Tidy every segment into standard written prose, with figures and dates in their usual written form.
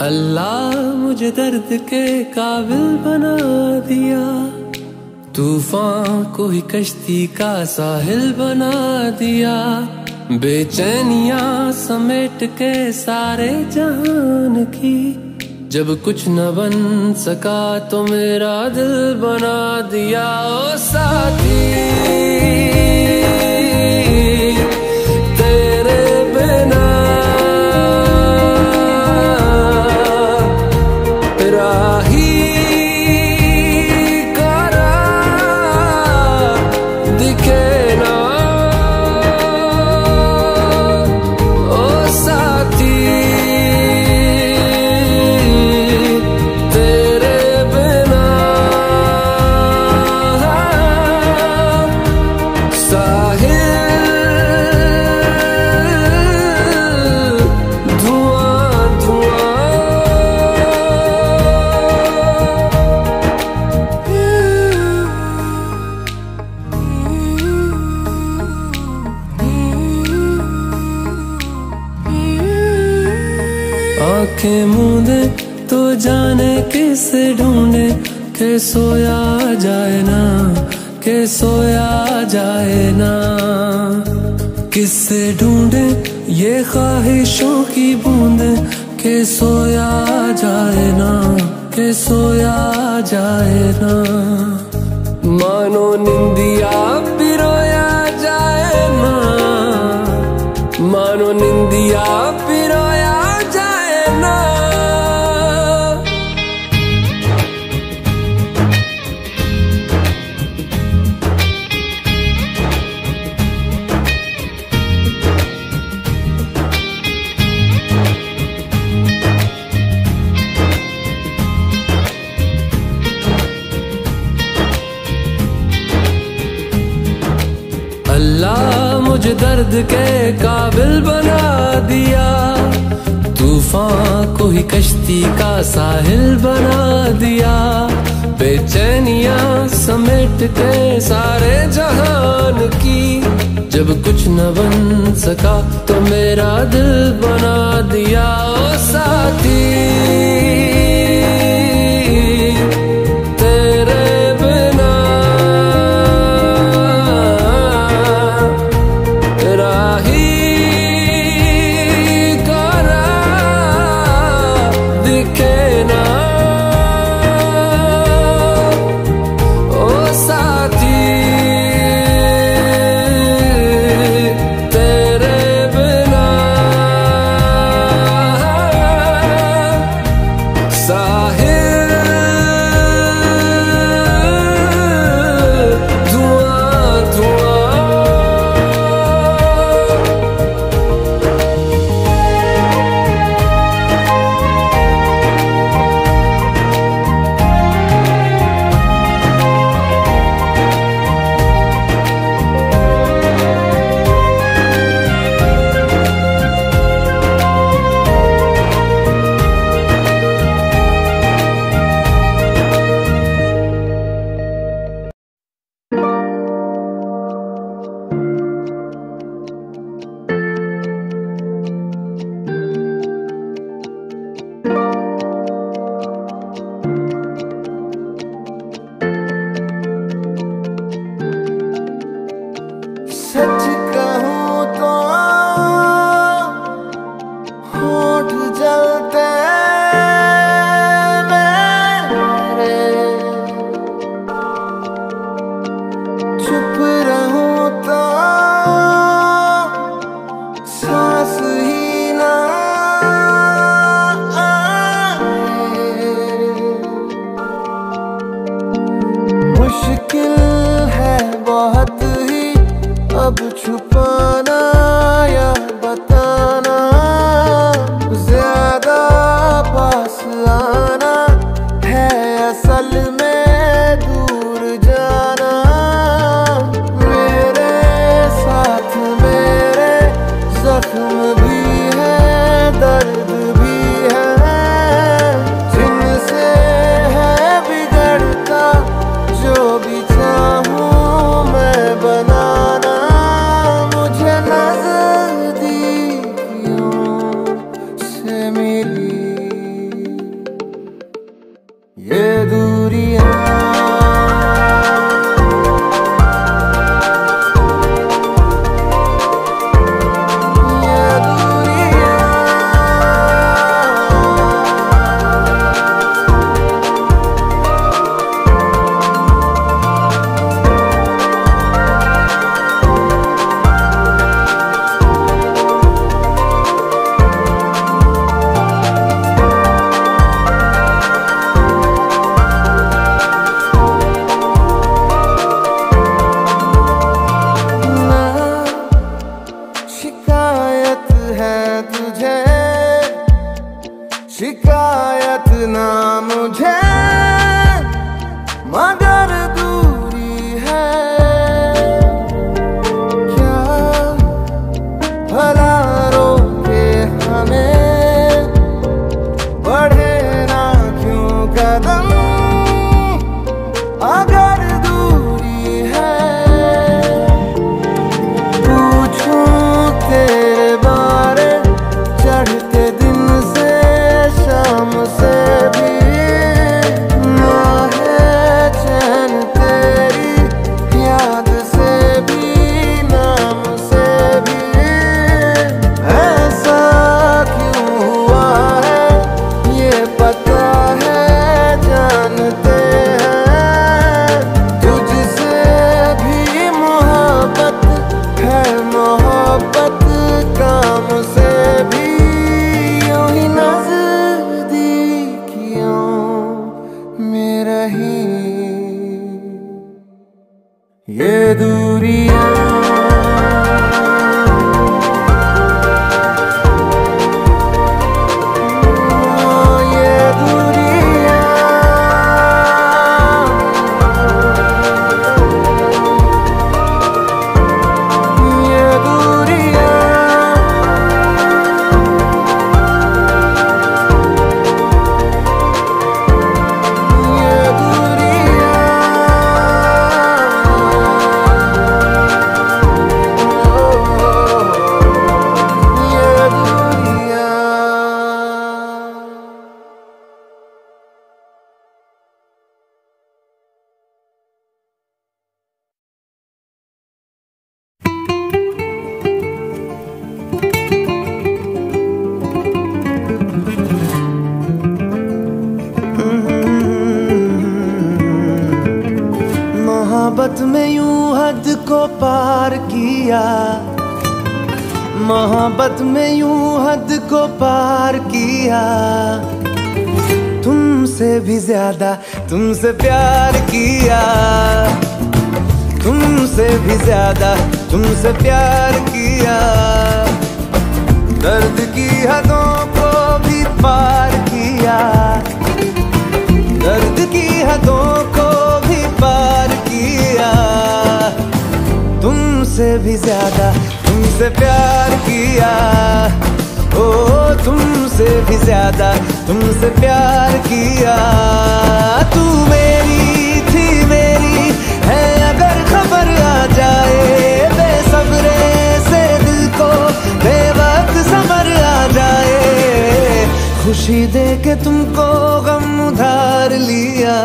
अल्लाह मुझे दर्द के काबिल बना दिया, तूफान को ही कश्ती का साहिल बना दिया। बेचैनियां समेट के सारे जहान की, जब कुछ न बन सका तो मेरा दिल बना दिया। ओ साथी तेरे बिना राही करा दिखे ना। ओ साथी तेरे बिना साहिल धुआं धुआं। आंखें मूंदे तो जाने किसे ढूंढे, के सोया जाए ना, के सोया जाए ना। किससे ढूंढे ये ख्वाहिशों की बूंदे, के सोया जाए ना, के सोया जाए ना। मानो निंदिया पिरोया जाए ना, मानो निंदिया पिरोया जाए ना। अल्लाह मुझे दर्द के काबिल बना दिया, तूफान को ही कश्ती का साहिल बना दिया। बेचैनियां समेट के सारे जहान की, जब कुछ न बन सका तो मेरा दिल बना दिया। ओ साथी तेरे बिना राही करा दिखे ना। ओ साथी तेरे बिना साहिल धुआं धुआं। सच कहूँ तो होठ जलते मेरे, चुप रहूँ तो सांस ही ना आए। मुश्किल है बहुत ही अब छुपाना या बताना, ज्यादा पास आना है असल में दूर जाना। मेरे साथ मेरे जख्म भी है, दर्द भी है, जिनसे है बिगड़ता जो भी चाहूँ मैं बनाना। मुझे नजदीकियों से मिली शिकायत ना मुझे मगर दूरी है क्या भला रोके हमें बढ़े ना क्यों कदम अगर दूरी है पूछूं तेरे बारे चढ़ते दिन से शाम से भी ना है चैन तेरी याद से भी नाम से भी ऐसा क्यों हुआ है ये पता है जानते हैं तुझसे भी मोहब्बत है मोहब्बत काम से भी यूं ही नजदीकियों में रही ये दूरियां ये दूरियां ये दूरियां ये मोहब्बत में यूं हद को पार किया मोहब्बत में यूं हद को पार किया तुमसे भी ज्यादा तुमसे प्यार किया तुमसे भी ज्यादा तुमसे प्यार किया दर्द की हदों को भी पार किया दर्द की हदों को भी पार किया तुमसे भी ज्यादा तुमसे प्यार किया ओ तुमसे भी ज्यादा तुमसे प्यार किया तू मेरी थी मेरी है अगर खबर आ जाए बेसब्रे से दिल को बेवक्त समर आ जाए खुशी दे के तुमको गम उधार लिया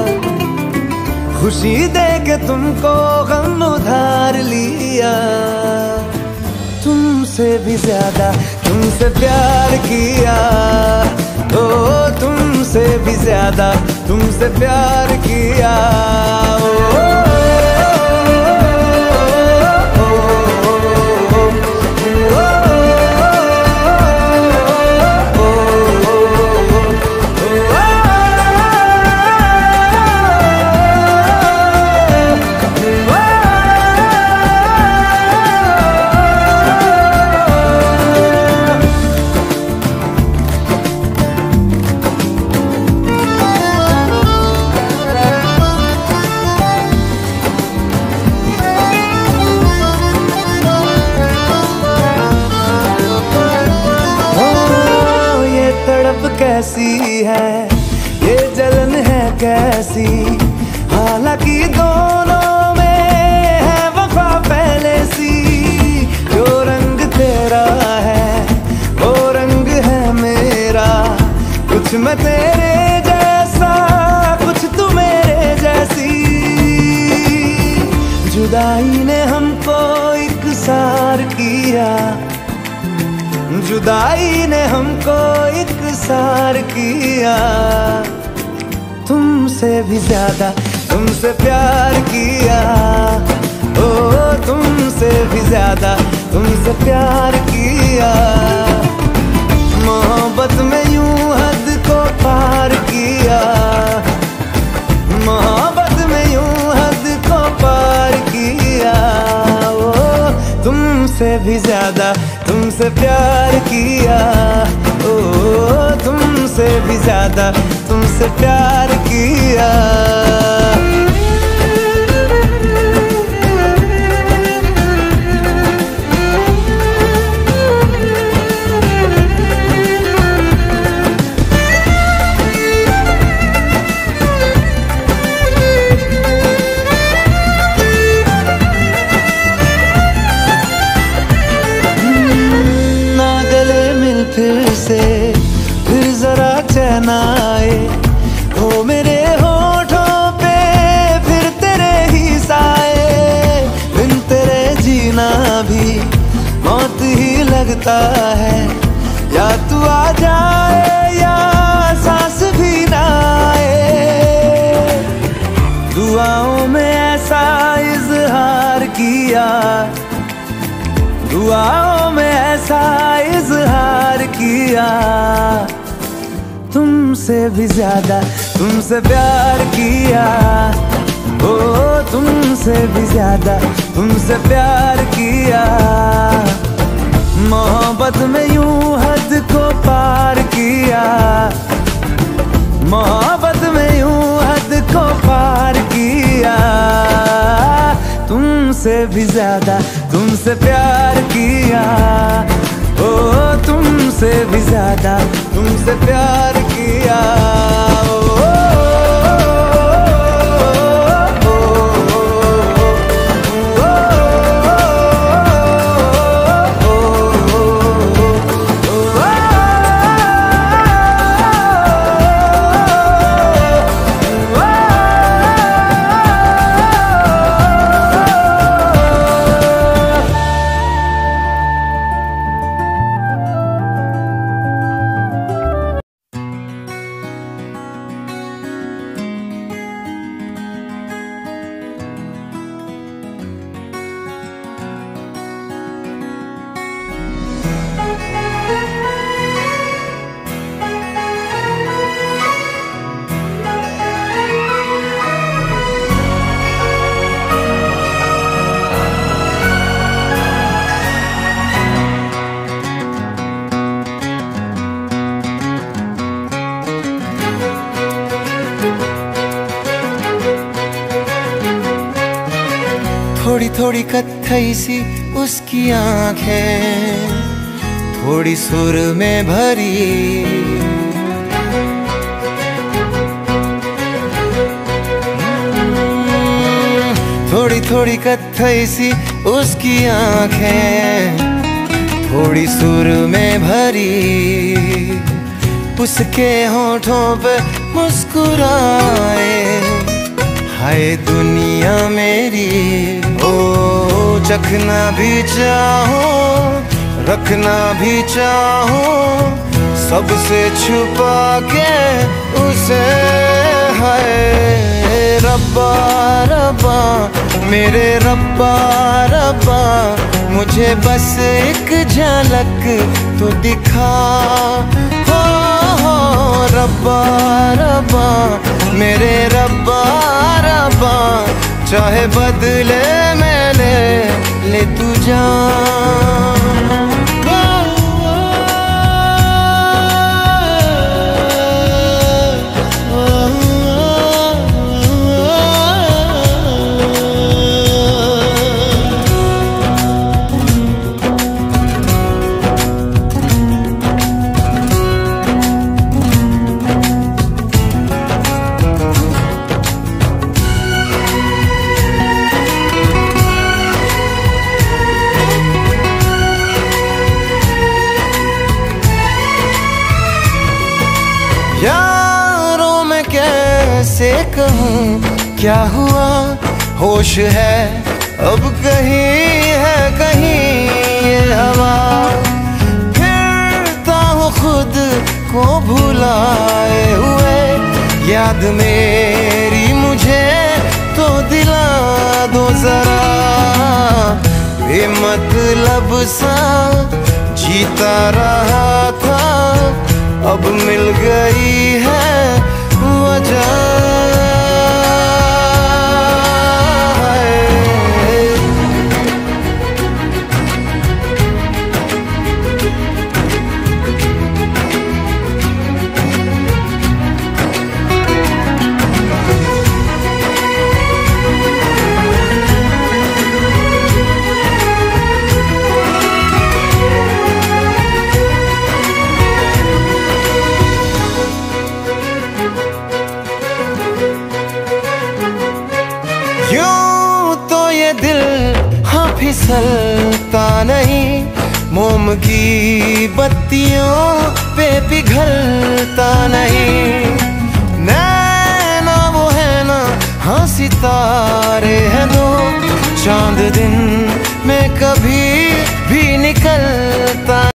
खुशी दे के तुमको गम उधार लिया तुमसे भी ज्यादा तुमसे प्यार किया ओ तुमसे भी ज्यादा तुमसे प्यार किया ओ कैसी है ये जलन है कैसी हालांकि दोनों में है वफा पहले सी जो रंग तेरा है वो रंग है मेरा कुछ मैं तेरे जैसा कुछ तू मेरे जैसी जुदाई ने हमको इकसार किया जुदाई ने हमको इकसार किया तुमसे भी ज्यादा तुमसे प्यार किया ओ तुमसे भी ज्यादा तुमसे प्यार किया मोहब्बत में यूं हद को पार किया मोहब्बत में यूं हद को पार किया ओ तुमसे भी ज्यादा तुमसे प्यार किया ओ तुमसे तुमसे भी ज्यादा तुमसे प्यार किया। फिर से फिर जरा चैन आए हो मेरे होठों पे, फिर तेरे ही साए। बिन तेरे जीना भी मौत ही लगता है, या तू आ जाए या सांस भी ना आए। दुआओं में ऐसा इजहार किया, दुआओं में ऐसा इजहार किया। तुमसे भी ज्यादा तुमसे प्यार किया, ओ तुमसे भी ज्यादा तुमसे प्यार किया। मोहब्बत में यूं हद को पार किया, मोहब्बत में यूं हद को पार किया। तुमसे भी ज्यादा तुमसे प्यार किया, ओ तुमसे भी ज्यादा तुमसे प्यार किया। थोड़ी थोड़ी कत्थई सी उसकी आंखें, थोड़ी सुर में भरी। थोड़ी थोड़ी कत्थई सी उसकी आंखें, थोड़ी सुर में भरी। उसके होठों पे मुस्कुराए, हाय दुनिया मेरी। ओ चखना भी चाहो, रखना भी चाहो, सबसे छुपा के उसे। हाय रब्बा रब्बा मेरे रब्बा रब्बा, मुझे बस एक झलक तो दिखा। हो रब्बा रब्बा मेरे रब्बा रब्बा, चाहे बदले में ले तू जान। यारों मैं कैसे कहूँ क्या हुआ, होश है अब कहीं है कहीं ये हवा। फिरता हूँ खुद को भुलाए हुए, याद मेरी मुझे तो दिला दो जरा। बेमतलब सा जीता रहा था, अब मिल गई है वजह। फिसलता नहीं, मोम की बत्तियों पे पिघलता नहीं। नैना वो है ना, हाँ सितारे हैं दो, चांद दिन में कभी